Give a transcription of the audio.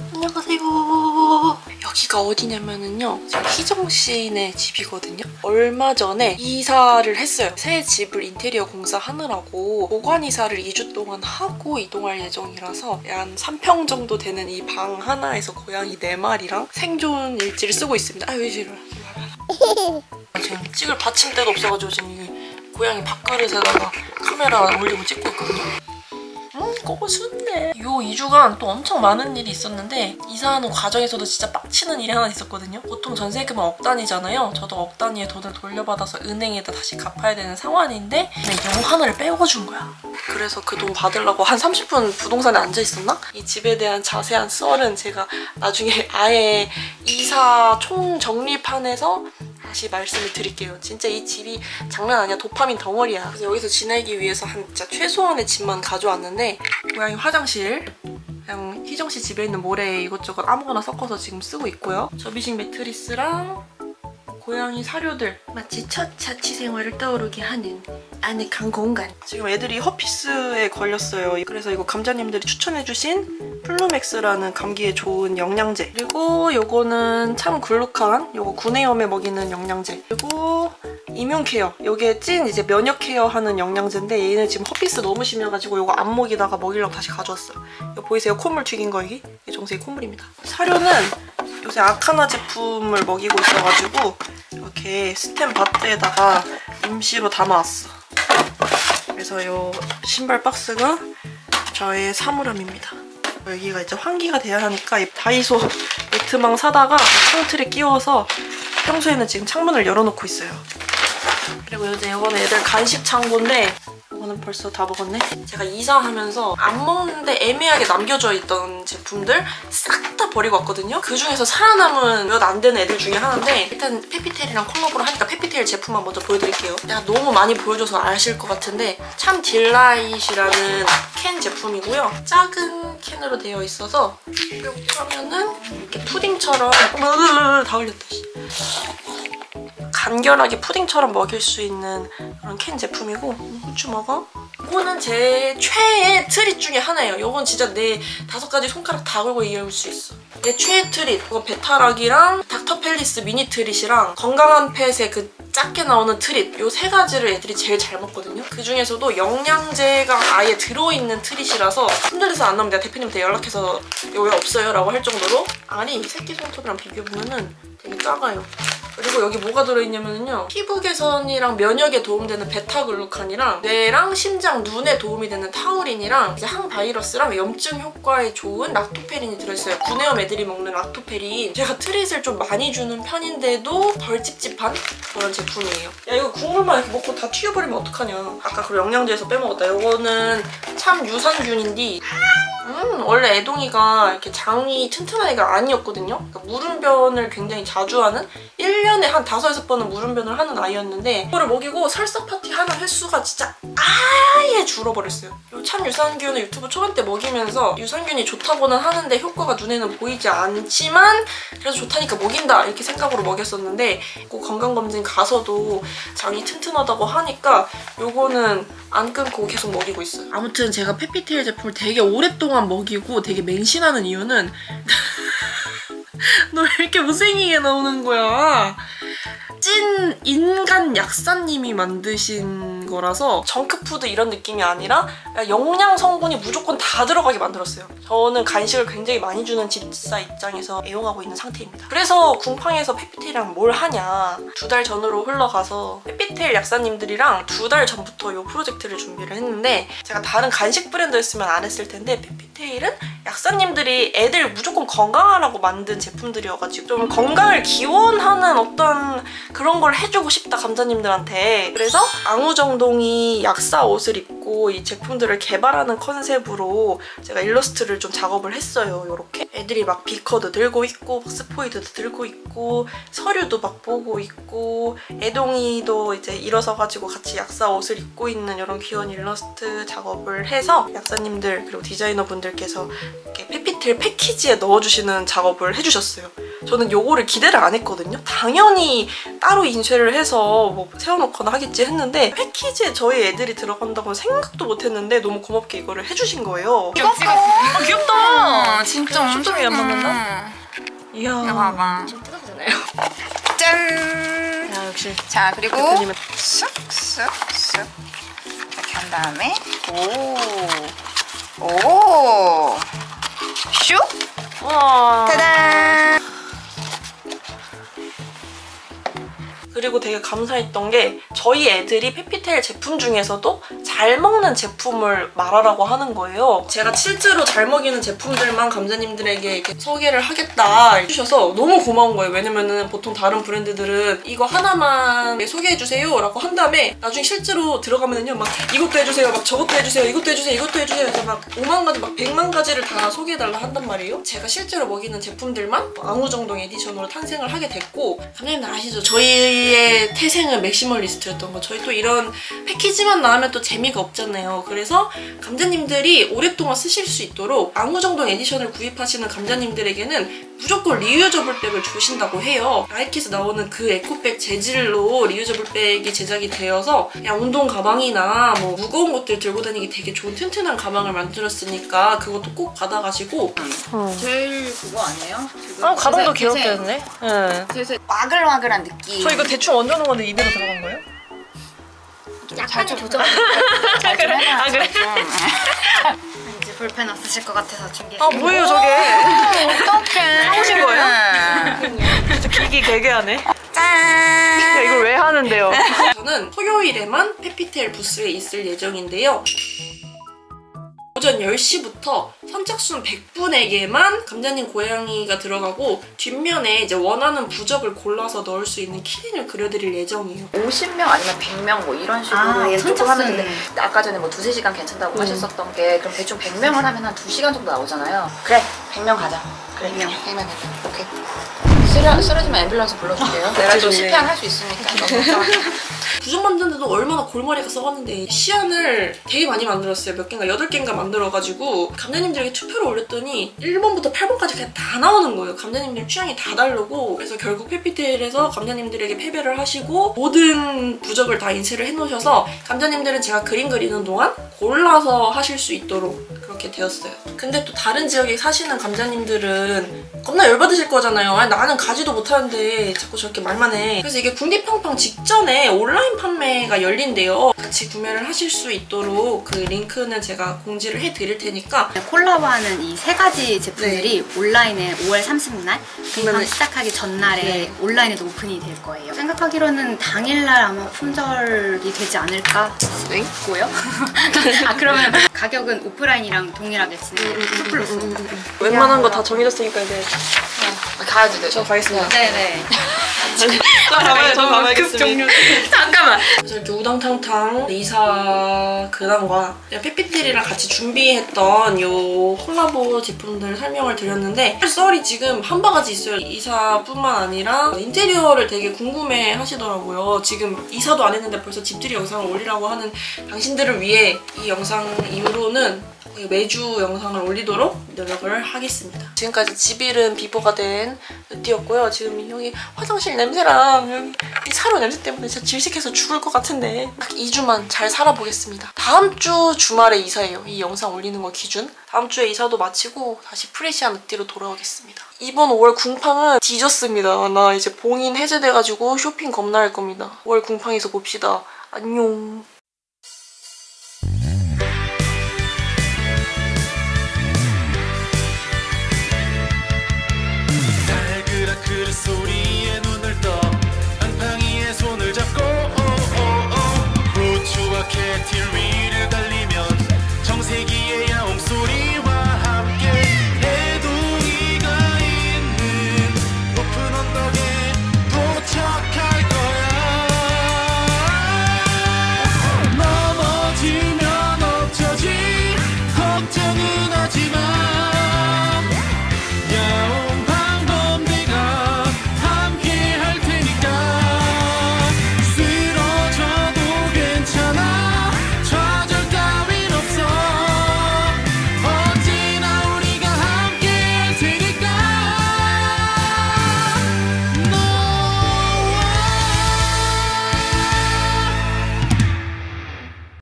안녕하세요. 여기가 어디냐면은요, 희정씨네 집이거든요. 얼마 전에 이사를 했어요. 새 집을 인테리어 공사하느라고 보관 이사를 2주 동안 하고 이동할 예정이라서 한 3평 정도 되는 이 방 하나에서 고양이 4마리랑 생존 일지를 쓰고 있습니다. 왜 이래? 지금 찍을 받침대도 없어가지고 지금 이 고양이 밥그릇에다가 카메라 올리고 찍고 있거든요. 고수네. 요 2주간 또 엄청 많은 일이 있었는데 이사하는 과정에서도 진짜 빡치는 일이 하나 있었거든요. 보통 전세금은 억 단위잖아요. 저도 억 단위의 돈을 돌려받아서 은행에다 다시 갚아야 되는 상황인데 용 하나를 빼고준 거야. 그래서 그 돈 받으려고 한 30분 부동산에 앉아있었나? 이 집에 대한 자세한 썰은 제가 나중에 아예 이사 총정리판에서 다시 말씀을 드릴게요. 진짜 이 집이 장난 아니야. 도파민 덩어리야. 그래서 여기서 지내기 위해서 한 진짜 최소한의 집만 가져왔는데 고양이 화장실, 그냥 희정씨 집에 있는 모래 이것저것 아무거나 섞어서 지금 쓰고 있고요. 접이식 매트리스랑 고양이 사료들, 마치 첫 자취 생활을 떠오르게 하는 아늑한 공간. 지금 애들이 허피스에 걸렸어요. 그래서 이거 감자님들이 추천해주신 플루맥스라는 감기에 좋은 영양제, 그리고 요거는 참 글루칸, 요거 구내염에 먹이는 영양제, 그리고 이뮨케어, 요게 찐 이제 면역 케어 하는 영양제인데 얘는 지금 허피스 너무 심해가지고 요거 안 먹이다가 먹이려고 다시 가져왔어요. 이거 보이세요? 콧물 튀긴 거 이게 정수의 콧물입니다. 사료는 요새 아카나 제품을 먹이고 있어가지고 이렇게 스텐 바트에다가 임시로 담아왔어. 그래서 요 신발 박스가 저의 사물함입니다. 여기가 이제 환기가 돼야 하니까 이 다이소 매트망 사다가 창틀에 끼워서 평소에는 지금 창문을 열어놓고 있어요. 그리고 이제 이거는 애들 간식 창고인데 이거는 벌써 다 먹었네? 제가 이사하면서 안 먹는데 애매하게 남겨져 있던 제품들 싹 다 버리고 왔거든요? 그 중에서 살아남은 몇 안 되는 애들 중에 하나인데 일단 페피테일이랑 콜라보를 하니까 페피테일 제품만 먼저 보여드릴게요. 내가 너무 많이 보여줘서 아실 것 같은데 참 딜라잇이라는 캔 제품이고요. 작은 캔으로 되어 있어서 이렇게 하면은 이렇게 푸딩처럼 다 흘렸다. 간결하게 푸딩처럼 먹일 수 있는 그런 캔 제품이고 후추 먹어? 이거는 제 최애 트릿 중에 하나예요. 이건 진짜 내 5가지 손가락 다 걸고 얘기할 수 있어. 내 최애 트릿. 이거 베타락이랑 닥터펠리스 미니 트릿이랑 건강한 펫의 그 작게 나오는 트릿, 요 3가지를 애들이 제일 잘 먹거든요. 그 중에서도 영양제가 아예 들어있는 트릿이라서 흔들려서 안 나오면 내가 대표님한테 연락해서 이거 왜 없어요? 라고 할 정도로 알이 새끼 손톱이랑 비교해보면은 되게 작아요. 그리고 여기 뭐가 들어있냐면요, 피부 개선이랑 면역에 도움되는 베타글루칸이랑 뇌랑 심장, 눈에 도움이 되는 타우린이랑 이제 항바이러스랑 염증 효과에 좋은 락토페린이 들어있어요. 구내염 애들이 먹는 락토페린. 제가 트릿을 좀 많이 주는 편인데도 덜 찝찝한 그런 제품이에요. 야, 이거 국물만 이렇게 먹고 다 튀겨버리면 어떡하냐. 아까 그 영양제에서 빼먹었다. 이거는 참 유산균인데 원래 애동이가 이렇게 장이 튼튼한 애가 아니었거든요. 그러니까 물운변을 굉장히 자주 하는, 1년에 한 5~6번은 물운변을 하는 아이였는데 이거를 먹이고 설사 파티 하는 횟수가 진짜 아예 줄어버렸어요. 요 참 유산균을 유튜브 초반 때 먹이면서 유산균이 좋다고는 하는데 효과가 눈에는 보이지 않지만 그래도 좋다니까 먹인다 이렇게 생각으로 먹였었는데 꼭 건강검진 가서도 장이 튼튼하다고 하니까 요거는 안 끊고 계속 먹이고 있어요. 아무튼 제가 페피테일 제품을 되게 오랫동안 먹이고 되게 맹신하는 이유는 너 왜 이렇게 못생기게 나오는 거야? 찐 인간 약사님이 만드신 거라서 정크푸드 이런 느낌이 아니라 영양 성분이 무조건 다 들어가게 만들었어요. 저는 간식을 굉장히 많이 주는 집사 입장에서 애용하고 있는 상태입니다. 그래서 궁팡에서 페피테일이랑 뭘 하냐, 2달 전으로 흘러가서 페피테일 약사님들이랑 2달 전부터 이 프로젝트를 준비를 했는데 제가 다른 간식 브랜드였으면 안 했을 텐데 페피테일은 약사님들이 애들 무조건 건강하라고 만든 제품들이어가지고 좀 건강을 기원하는 어떤 그런 걸 해주고 싶다, 감자님들한테. 그래서 앙우정동이 약사 옷을 입고 이 제품들을 개발하는 컨셉으로 제가 일러스트를 좀 작업을 했어요. 이렇게 애들이 막 비커도 들고 있고 스포이드도 들고 있고 서류도 막 보고 있고 애동이도 이제 일어서가지고 같이 약사 옷을 입고 있는 이런 귀여운 일러스트 작업을 해서 약사님들 그리고 디자이너분들께서 이렇게 페피테일 패키지에 넣어주시는 작업을 해주셨어요. 저는 요거를 기대를 안 했거든요. 당연히 따로 인쇄를 해서 뭐 세워놓거나 하겠지 했는데 패키지에 저희 애들이 들어간다고 생각도 못했는데 너무 고맙게 이거를 해주신 거예요. 귀엽다. 귀엽다. 진짜 엄청 초점이 안 맞는다? 이야. 이거 봐봐. 좀 뜯어도 되나요? 짠! 야, 역시. 자, 그리고 대표님은 쓱쓱쓱 이렇게 한 다음에 오! 슉! 와. 짜잔! 그리고 되게 감사했던 게 저희 애들이 페피테일 제품 중에서도 잘 먹는 제품을 말하라고 하는 거예요. 제가 실제로 잘 먹이는 제품들만 감자님들에게 이렇게 소개를 하겠다 해주셔서 너무 고마운 거예요. 왜냐면은 보통 다른 브랜드들은 이거 하나만 소개해주세요 라고 한 다음에 나중에 실제로 들어가면은요 막 이것도 해주세요, 막 저것도 해주세요, 이것도 해주세요, 이것도 해주세요 해서 막 5만 가지, 막 100만 가지를 다 소개해달라 한단 말이에요. 제가 실제로 먹이는 제품들만 앙우정동 에디션으로 탄생을 하게 됐고, 감자님들 아시죠? 저희의 태생은 맥시멀리스트였던 거. 저희 또 이런 패키지만 나오면 또 재미가 없잖아요. 그래서 감자님들이 오랫동안 쓰실 수 있도록 앙우정동 에디션을 구입하시는 감자님들에게는 무조건 리유저블 백을 주신다고 해요. 나이키에서 나오는 그 에코백 재질로 리유저블 백이 제작이 되어서 그냥 운동 가방이나 뭐 무거운 것들 들고 다니기 되게 좋은 튼튼한 가방을 만들었으니까 그것도 꼭 받아가시고. 제일 그거 아니에요? 지금 아, 가방도 대세- 귀엽게 했네. 네. 대세 와글와글한 느낌. 저 이거 대충 얹어놓은 건데 입에도 들어간 거예요? 약간의 도전. 잘 좀 해놔. 아, 그래? 왠지 볼펜 없으실 것 같아서 준비했어요. 아, 뭐예요 저게? 어떡해. 사오신 거예요? 진짜 기기 개개하네. 짠! 이걸 왜 하는데요? 저는 토요일에만 페피테일 부스에 있을 예정인데요. 오전 10시부터 선착순 100분에게만 감자님 고양이가 들어가고 뒷면에 이제 원하는 부적을 골라서 넣을 수 있는 키링을 그려드릴 예정이에요. 50명 아니면 100명 뭐 이런 식으로 아, 조금 선착순. 하면 되는데 아까 전에 뭐 2-3시간 괜찮다고 하셨었던 게 그럼 대충 100명을 하면 한 2시간 정도 나오잖아요. 그래 100명 가자. 그래 100명 가자. 오케이. 쓰러지면 앰뷸런스 불러줄게요. 내가 좀 좋네. 실패할 수 있으니까 너무 부적 만드는데도 얼마나 골머리가 썩었는데 시안을 되게 많이 만들었어요. 몇 개인가 8개인가 만들어가지고 감자님들에게 투표를 올렸더니 1번부터 8번까지 그냥 다 나오는 거예요. 감자님들 취향이 다 다르고. 그래서 결국 페피테일에서 감자님들에게 패배를 하시고 모든 부적을 다 인쇄를 해놓으셔서 감자님들은 제가 그림 그리는 동안 골라서 하실 수 있도록 그렇게 되었어요. 근데 또 다른 지역에 사시는 감자님들은 겁나 열받으실 거잖아요. 아니, 나는 가지도 못하는데 자꾸 저렇게 말만 해. 그래서 이게 궁디팡팡 직전에 온라인 판매가 열린대요. 같이 구매를 하실 수 있도록 그 링크는 제가 공지를 해드릴 테니까. 콜라보하는 이 세 가지 제품들이 온라인에 5월 30날 그러면은- 시작하기 전날에 네. 온라인에도 오픈이 될 거예요. 생각하기로는 당일날 아마 품절이 되지 않을까 싶고요. 아 그러면 가격은 오프라인이랑 동일하게 진행해요. 2플러스. 웬만한 거 다 정해졌으니까 이제 가야지 돼. 저 가겠습니다. 네네. 저 가봐야겠습니다. 잠깐만. 그래서 이렇게 우당탕탕 이사 근황과 페피테리랑 같이 준비했던 요 콜라보 제품들 설명을 드렸는데 썰이 지금 한 바가지 있어요. 이사뿐만 아니라 인테리어를 되게 궁금해 하시더라고요. 지금 이사도 안 했는데 벌써 집들이 영상을 올리라고 하는 당신들을 위해 이 영상 이후로는 매주 영상을 올리도록 노력을 하겠습니다. 지금까지 집이른 비보가 된 으띠였고요. 지금 여기 화장실 냄새랑 여기 이 사료 냄새 때문에 진짜 질식해서 죽을 것 같은데 딱 2주만 잘 살아보겠습니다. 다음 주 주말에 이사예요. 이 영상 올리는 거 기준. 다음 주에 이사도 마치고 다시 프레시한 으띠로 돌아오겠습니다. 이번 5월 궁팡은 뒤졌습니다. 나 이제 봉인 해제돼가지고 쇼핑 겁나 할 겁니다. 5월 궁팡에서 봅시다. 안녕.